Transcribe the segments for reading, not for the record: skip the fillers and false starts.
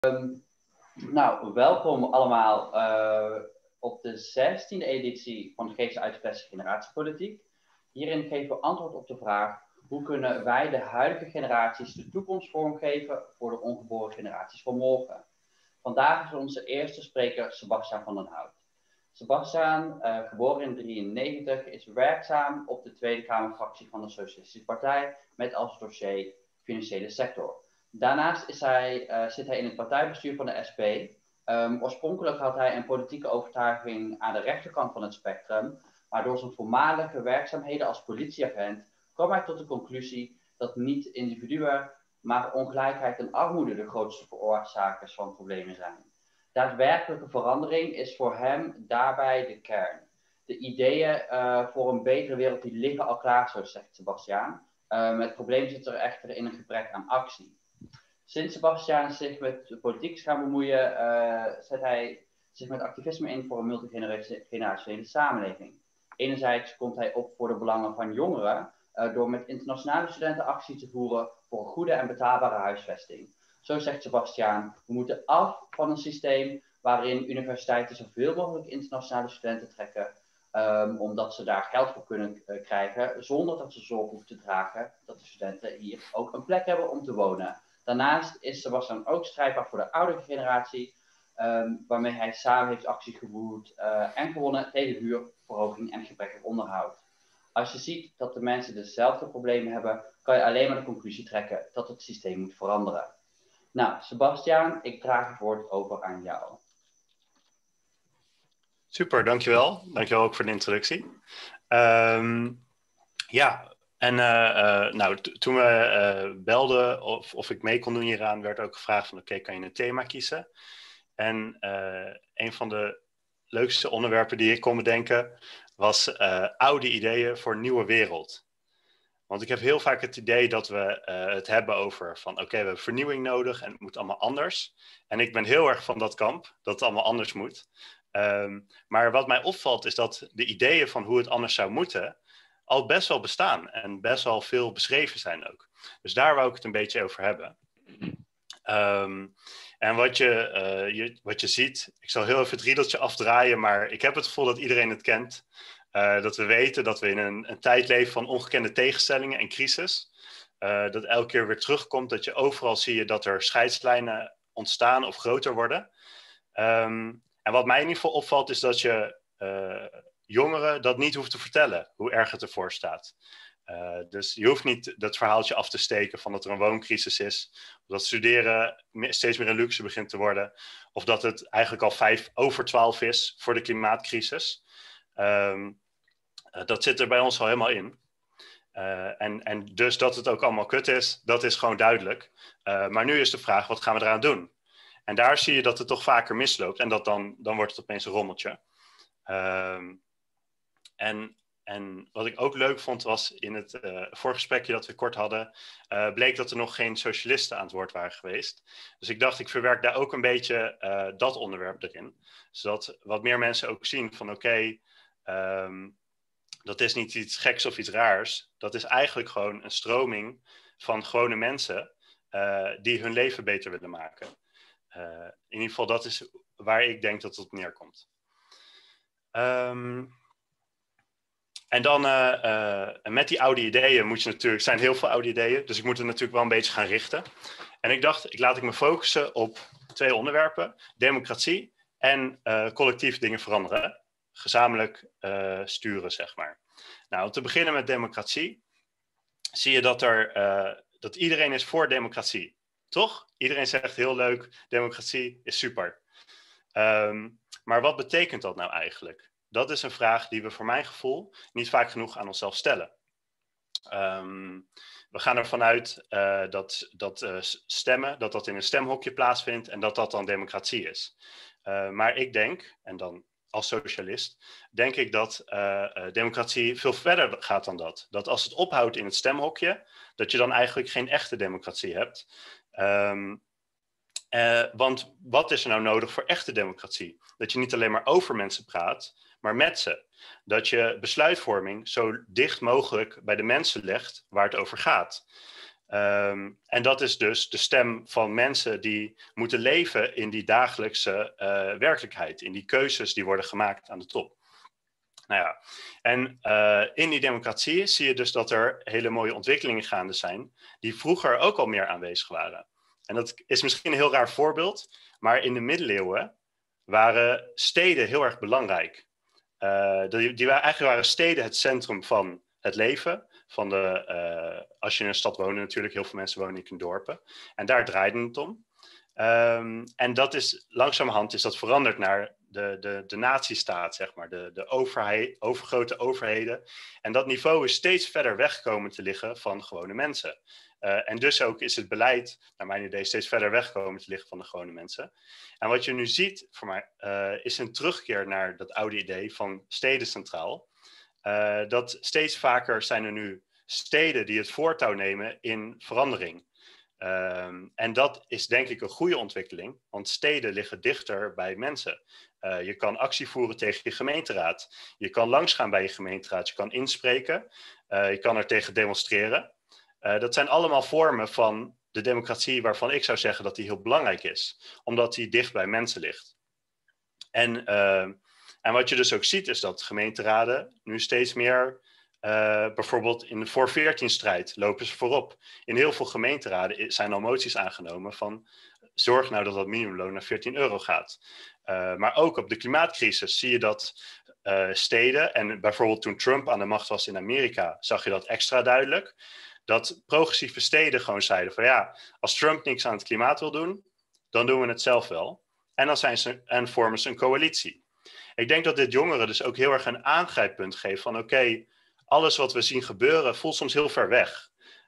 Nou, welkom allemaal op de 16e editie van de Geef ze uit de Fles Generatiepolitiek. Hierin geven we antwoord op de vraag: hoe kunnen wij de huidige generaties de toekomst vormgeven voor de ongeboren generaties van morgen? Vandaag is onze eerste spreker Sebastiaan van den Hout. Sebastiaan, geboren in 1993, is werkzaam op de Tweede Kamerfractie van de Socialistische Partij met als dossier financiële sector. Daarnaast zit hij in het partijbestuur van de SP. Oorspronkelijk had hij een politieke overtuiging aan de rechterkant van het spectrum, maar door zijn voormalige werkzaamheden als politieagent kwam hij tot de conclusie dat niet individuen, maar ongelijkheid en armoede de grootste veroorzakers van problemen zijn. Daadwerkelijke verandering is voor hem daarbij de kern. De ideeën voor een betere wereld die liggen al klaar, zo zegt Sebastiaan. Het probleem zit er echter in een gebrek aan actie. Sinds Sebastiaan zich met de politiek is gaan bemoeien, zet hij zich met activisme in voor een multigenerationele samenleving. Enerzijds komt hij op voor de belangen van jongeren door met internationale studenten actie te voeren voor een goede en betaalbare huisvesting. Zo zegt Sebastiaan: we moeten af van een systeem waarin universiteiten zoveel mogelijk internationale studenten trekken, omdat ze daar geld voor kunnen krijgen, zonder dat ze zorg hoeven te dragen dat de studenten hier ook een plek hebben om te wonen. Daarnaast is Sebastiaan ook strijdbaar voor de oudere generatie, waarmee hij samen heeft actie gevoerd en gewonnen tegen huurverhoging en gebrekkig onderhoud. Als je ziet dat de mensen dezelfde problemen hebben, kan je alleen maar de conclusie trekken dat het systeem moet veranderen. Nou, Sebastiaan, ik draag het woord over aan jou. Super, dankjewel. Dankjewel ook voor de introductie. Toen we belden of ik mee kon doen hieraan, werd ook gevraagd van oké, kan je een thema kiezen? En een van de leukste onderwerpen die ik kon bedenken was oude ideeën voor een nieuwe wereld. Want ik heb heel vaak het idee dat we het hebben over van oké, we hebben vernieuwing nodig en het moet allemaal anders. En ik ben heel erg van dat kamp, dat het allemaal anders moet. Maar wat mij opvalt is dat de ideeën van hoe het anders zou moeten al best wel bestaan en best wel veel beschreven zijn ook. Dus daar wou ik het een beetje over hebben. En wat je ziet, ik zal heel even het riedeltje afdraaien, maar ik heb het gevoel dat iedereen het kent. Dat we weten dat we in een tijd leven van ongekende tegenstellingen en crisis. Dat elke keer weer terugkomt, dat je overal zie je dat er scheidslijnen ontstaan of groter worden. En wat mij in ieder geval opvalt is dat je jongeren dat niet hoeft te vertellen, hoe erg het ervoor staat. Dus je hoeft niet dat verhaaltje af te steken van dat er een wooncrisis is, of dat studeren steeds meer een luxe begint te worden, of dat het eigenlijk al 11:55 is voor de klimaatcrisis. Dat zit er bij ons al helemaal in. En dus dat het ook allemaal kut is, dat is gewoon duidelijk. Maar nu is de vraag, wat gaan we eraan doen? En daar zie je dat het toch vaker misloopt en dat dan wordt het opeens een rommeltje. En wat ik ook leuk vond was in het voorgesprekje dat we kort hadden, bleek dat er nog geen socialisten aan het woord waren geweest. Dus ik dacht, ik verwerk daar ook een beetje dat onderwerp erin. Zodat wat meer mensen ook zien van oké, dat is niet iets geks of iets raars. Dat is eigenlijk gewoon een stroming van gewone mensen die hun leven beter willen maken. In ieder geval, dat is waar ik denk dat het op neerkomt. En dan met die oude ideeën moet je natuurlijk, zijn heel veel oude ideeën, dus ik moet het natuurlijk wel een beetje gaan richten. En ik dacht, laat ik me focussen op 2 onderwerpen: democratie en collectief dingen veranderen. Gezamenlijk sturen, zeg maar. Nou, om te beginnen met democratie, zie je dat iedereen is voor democratie. Toch? Iedereen zegt heel leuk, democratie is super. Maar wat betekent dat nou eigenlijk? Dat is een vraag die we voor mijn gevoel niet vaak genoeg aan onszelf stellen. We gaan ervan uit dat stemmen, dat in een stemhokje plaatsvindt en dat dan democratie is. Maar ik denk, en dan als socialist, denk ik dat democratie veel verder gaat dan dat. Dat als het ophoudt in het stemhokje, dat je dan eigenlijk geen echte democratie hebt. Want wat is er nou nodig voor echte democratie? Dat je niet alleen maar over mensen praat, maar met ze. Dat je besluitvorming zo dicht mogelijk bij de mensen legt waar het over gaat. En dat is dus de stem van mensen die moeten leven in die dagelijkse werkelijkheid, in die keuzes die worden gemaakt aan de top. Nou ja, en in die democratie zie je dus dat er hele mooie ontwikkelingen gaande zijn, die vroeger ook al meer aanwezig waren. En dat is misschien een heel raar voorbeeld, maar in de middeleeuwen waren steden heel erg belangrijk. Eigenlijk waren steden het centrum van het leven. Als je in een stad woonde natuurlijk, heel veel mensen wonen in dorpen. En daar draaide het om. En dat is langzamerhand is dat veranderd naar de natiestaat, zeg maar, de overgrote overheden. En dat niveau is steeds verder weg komen te liggen van gewone mensen. En dus ook is het beleid, naar mijn idee, steeds verder weg komen te liggen van de gewone mensen. En wat je nu ziet, voor mij, is een terugkeer naar dat oude idee van steden centraal. Dat steeds vaker zijn er nu steden die het voortouw nemen in verandering. En dat is denk ik een goede ontwikkeling, want steden liggen dichter bij mensen. Je kan actie voeren tegen je gemeenteraad. Je kan langsgaan bij je gemeenteraad. Je kan inspreken. Je kan er tegen demonstreren. Dat zijn allemaal vormen van de democratie waarvan ik zou zeggen dat die heel belangrijk is. Omdat die dicht bij mensen ligt. En wat je dus ook ziet is dat gemeenteraden nu steeds meer... bijvoorbeeld in de voor 14-strijd lopen ze voorop. In heel veel gemeenteraden zijn al moties aangenomen van... zorg nou dat dat minimumloon naar €14 gaat. Maar ook op de klimaatcrisis zie je dat steden... en bijvoorbeeld toen Trump aan de macht was in Amerika... zag je dat extra duidelijk. Dat progressieve steden gewoon zeiden van... ja, als Trump niks aan het klimaat wil doen... dan doen we het zelf wel. En dan vormen ze een coalitie. Ik denk dat dit jongeren dus ook heel erg een aangrijppunt geeft van... oké, alles wat we zien gebeuren voelt soms heel ver weg.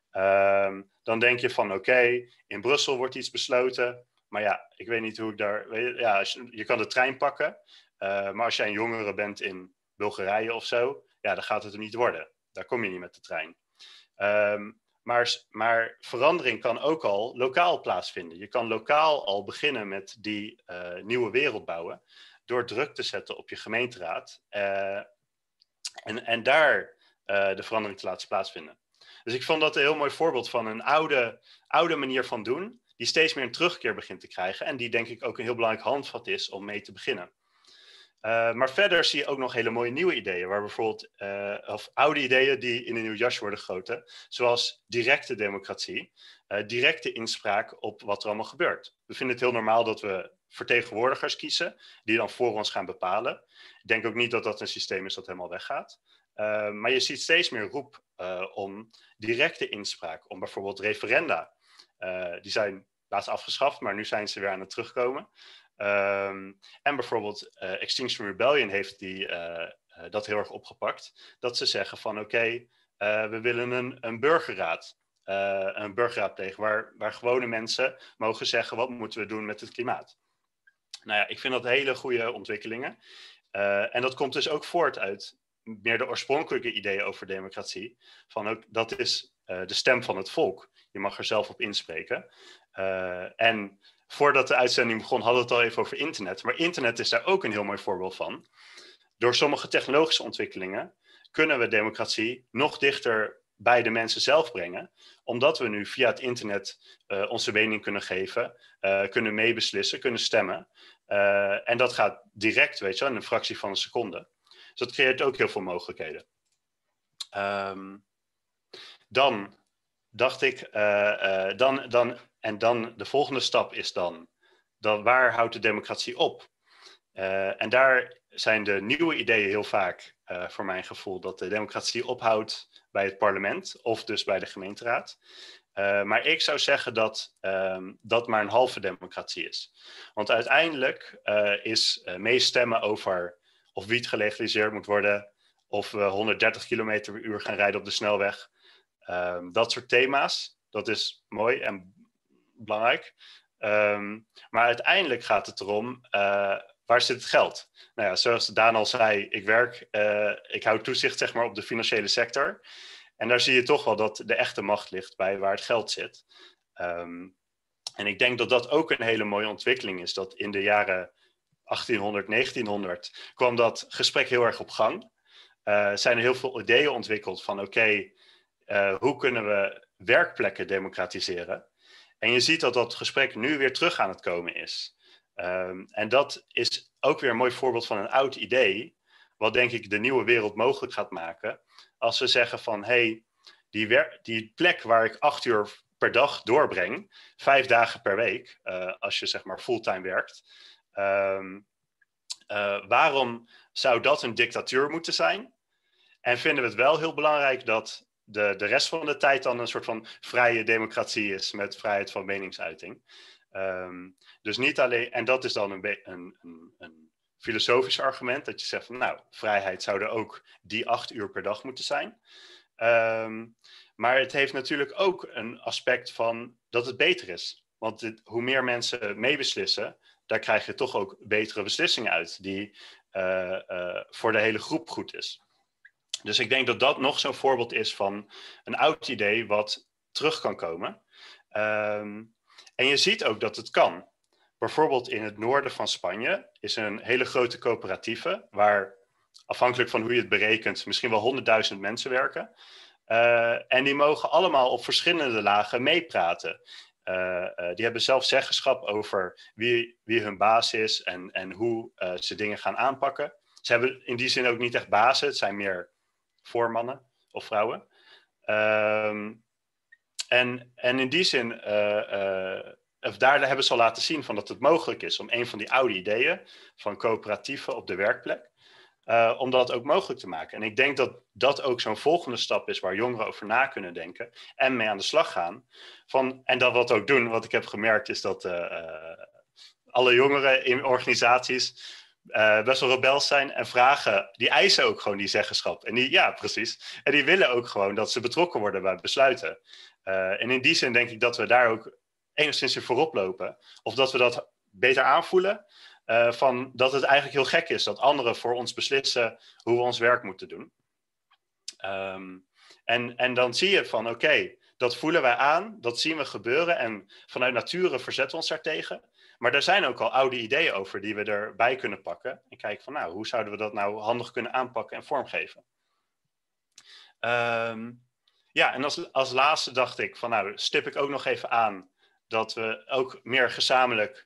Dan denk je van oké, in Brussel wordt iets besloten. Maar ja, ik weet niet hoe ik daar... Ja, je kan de trein pakken. Maar als jij een jongere bent in Bulgarije of zo... ja, dan gaat het er niet worden. Daar kom je niet met de trein. Maar verandering kan ook al lokaal plaatsvinden. Je kan lokaal al beginnen met die nieuwe wereld bouwen... door druk te zetten op je gemeenteraad... En daar de verandering te laten plaatsvinden. Dus ik vond dat een heel mooi voorbeeld van een oude manier van doen... die steeds meer een terugkeer begint te krijgen... en die denk ik ook een heel belangrijk handvat is om mee te beginnen. Maar verder zie je ook nog hele mooie nieuwe ideeën... waar bijvoorbeeld of oude ideeën die in een nieuw jasje worden gegoten... zoals directe democratie, directe inspraak op wat er allemaal gebeurt. We vinden het heel normaal dat we vertegenwoordigers kiezen... die dan voor ons gaan bepalen. Ik denk ook niet dat dat een systeem is dat helemaal weggaat. Maar je ziet steeds meer roep om directe inspraak... om bijvoorbeeld referenda. Die zijn laatst afgeschaft, maar nu zijn ze weer aan het terugkomen... en bijvoorbeeld Extinction Rebellion heeft dat heel erg opgepakt. Dat ze zeggen van oké, we willen een burgerraad. Een burgerraadpleeg waar gewone mensen mogen zeggen... wat moeten we doen met het klimaat. Nou ja, ik vind dat hele goede ontwikkelingen. En dat komt dus ook voort uit meer de oorspronkelijke ideeën over democratie. Van ook, dat is de stem van het volk. Je mag er zelf op inspreken. En voordat de uitzending begon hadden we het al even over internet. Maar internet is daar ook een heel mooi voorbeeld van. Door sommige technologische ontwikkelingen kunnen we democratie nog dichter bij de mensen zelf brengen. Omdat we nu via het internet onze mening kunnen geven, kunnen meebeslissen, kunnen stemmen. En dat gaat direct, weet je wel, in een fractie van een seconde. Dus dat creëert ook heel veel mogelijkheden. Dan dacht ik, dan de volgende stap is dan waar houdt de democratie op? En daar zijn de nieuwe ideeën heel vaak, voor mijn gevoel, dat de democratie ophoudt bij het parlement of dus bij de gemeenteraad. Maar ik zou zeggen dat dat maar een halve democratie is. Want uiteindelijk is meestemmen over of wiet gelegaliseerd moet worden, of we 130 kilometer per uur gaan rijden op de snelweg. Dat soort thema's, dat is mooi en belangrijk. Maar uiteindelijk gaat het erom, waar zit het geld? Nou ja, zoals Daan al zei, ik hou toezicht zeg maar, op de financiële sector. En daar zie je toch wel dat de echte macht ligt bij waar het geld zit. En ik denk dat dat ook een hele mooie ontwikkeling is. Dat in de jaren 1800, 1900 kwam dat gesprek heel erg op gang. Zijn er heel veel ideeën ontwikkeld van oké, hoe kunnen we werkplekken democratiseren? En je ziet dat dat gesprek nu weer terug aan het komen is. En dat is ook weer een mooi voorbeeld van een oud idee, wat denk ik de nieuwe wereld mogelijk gaat maken. Als we zeggen van, hey, die plek waar ik 8 uur per dag doorbreng, 5 dagen per week, als je zeg maar fulltime werkt, waarom zou dat een dictatuur moeten zijn? En vinden we het wel heel belangrijk dat de rest van de tijd dan een soort van vrije democratie is met vrijheid van meningsuiting. Dus niet alleen, en dat is dan een filosofisch argument, dat je zegt van nou, vrijheid zou er ook die 8 uur per dag moeten zijn. Maar het heeft natuurlijk ook een aspect van dat het beter is. Want hoe meer mensen meebeslissen, daar krijg je toch ook betere beslissingen uit, die voor de hele groep goed is. Dus ik denk dat dat nog zo'n voorbeeld is van een oud idee wat terug kan komen. En je ziet ook dat het kan. Bijvoorbeeld in het noorden van Spanje is er een hele grote coöperatieve, waar afhankelijk van hoe je het berekent misschien wel 100.000 mensen werken. En die mogen allemaal op verschillende lagen meepraten. Die hebben zelf zeggenschap over wie hun baas is en hoe ze dingen gaan aanpakken. Ze hebben in die zin ook niet echt bazen, het zijn meer voormannen of vrouwen. En in die zin, daar hebben ze al laten zien van dat het mogelijk is om een van die oude ideeën van coöperatieven op de werkplek, om dat ook mogelijk te maken. En ik denk dat dat ook zo'n volgende stap is waar jongeren over na kunnen denken en mee aan de slag gaan. En dat wat ook doen, wat ik heb gemerkt is dat alle jongeren in organisaties best wel rebels zijn en die eisen ook gewoon die zeggenschap. En ja, precies. En die willen ook gewoon dat ze betrokken worden bij besluiten. En in die zin denk ik dat we daar ook enigszins in voorop lopen. Of dat we dat beter aanvoelen. Van dat het eigenlijk heel gek is dat anderen voor ons beslissen hoe we ons werk moeten doen. En dan zie je van oké, dat voelen wij aan, dat zien we gebeuren en vanuit nature verzetten we ons daartegen. Maar daar zijn ook al oude ideeën over die we erbij kunnen pakken. En kijken van nou, hoe zouden we dat nou handig kunnen aanpakken en vormgeven. Ja, en als laatste dacht ik van nou, stip ik ook nog even aan dat we ook meer gezamenlijk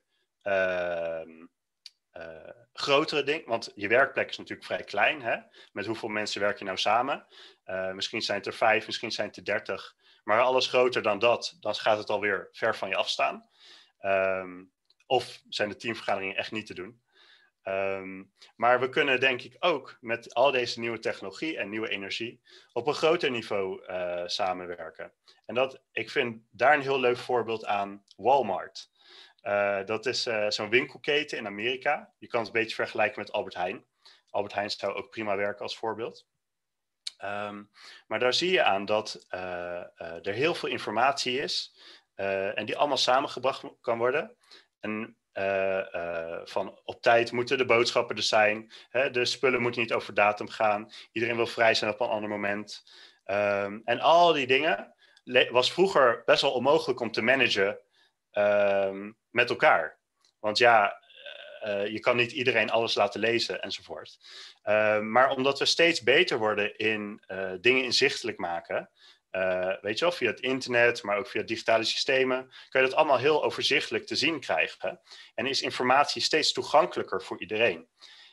grotere dingen, want je werkplek is natuurlijk vrij klein. Hè? Met hoeveel mensen werk je nou samen? Misschien zijn het er 5, misschien zijn het er 30. Maar alles groter dan dat, dan gaat het alweer ver van je afstaan. Of zijn de teamvergaderingen echt niet te doen. Maar we kunnen denk ik ook met al deze nieuwe technologie en nieuwe energie op een groter niveau samenwerken. En ik vind daar een heel leuk voorbeeld aan Walmart. Dat is zo'n winkelketen in Amerika. Je kan het een beetje vergelijken met Albert Heijn. Albert Heijn zou ook prima werken als voorbeeld. Maar daar zie je aan dat er heel veel informatie is en die allemaal samengebracht kan worden. En van op tijd moeten de boodschappen er zijn. Hè, de spullen moeten niet over datum gaan. Iedereen wil vrij zijn op een ander moment. En al die dingen was vroeger best wel onmogelijk om te managen met elkaar. Want ja, je kan niet iedereen alles laten lezen enzovoort. Maar omdat we steeds beter worden in dingen inzichtelijk maken, weet je wel, via het internet, maar ook via digitale systemen, kan je dat allemaal heel overzichtelijk te zien krijgen. En is informatie steeds toegankelijker voor iedereen.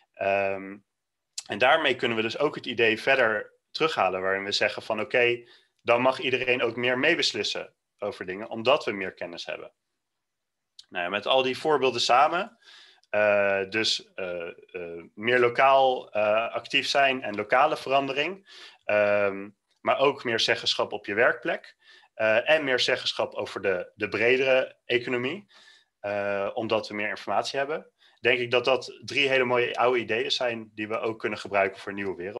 En daarmee kunnen we dus ook het idee verder terughalen, waarin we zeggen van oké, dan mag iedereen ook meer meebeslissen over dingen, omdat we meer kennis hebben. Nou, met al die voorbeelden samen, dus meer lokaal actief zijn en lokale verandering, maar ook meer zeggenschap op je werkplek en meer zeggenschap over de bredere economie, omdat we meer informatie hebben. Denk ik dat dat 3 hele mooie oude ideeën zijn die we ook kunnen gebruiken voor een nieuwe wereld.